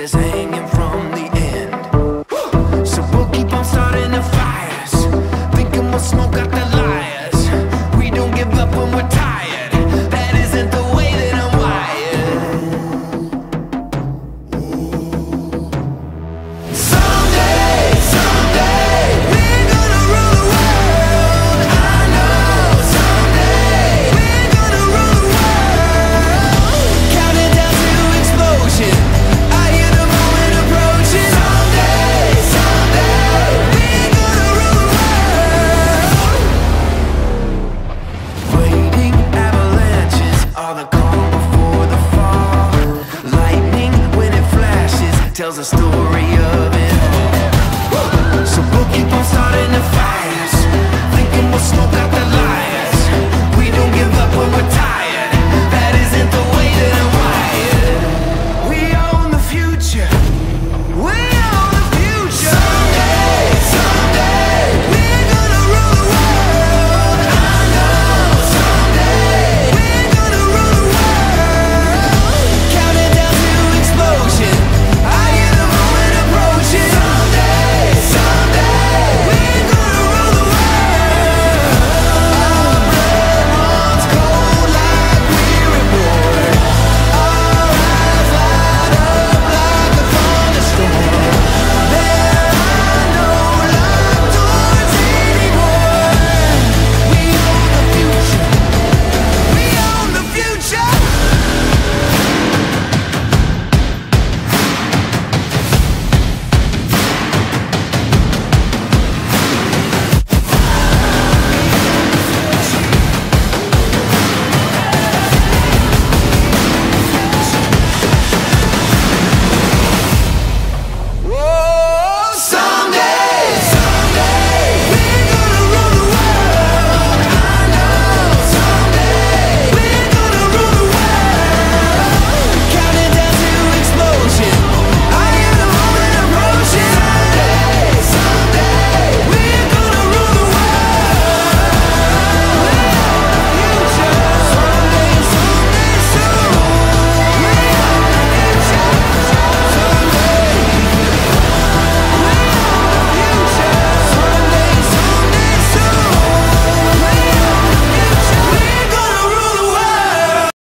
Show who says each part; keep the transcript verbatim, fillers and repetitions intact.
Speaker 1: is hanging from the end. So we'll keep on starting the fires, thinking we'll smoke out the liars. We don't give up when we're tired. That isn't the way that I'm wired. Someday, someday, we're gonna rule the world. I know someday we're gonna rule the world. Counting down to explosion, I hear the moment approaching. Someday, someday, we're gonna rule the world. Waiting avalanches are the calm before the fall. Lightning when it flashes tells a story of